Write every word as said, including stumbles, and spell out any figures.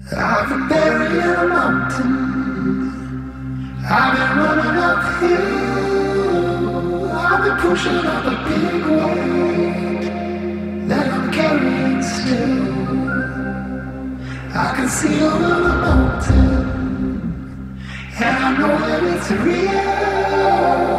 I've been buried in a mountain. I've been running uphill. I've been pushing up a big weight that I'm carrying still. I can see over the mountain, and I know that it's real.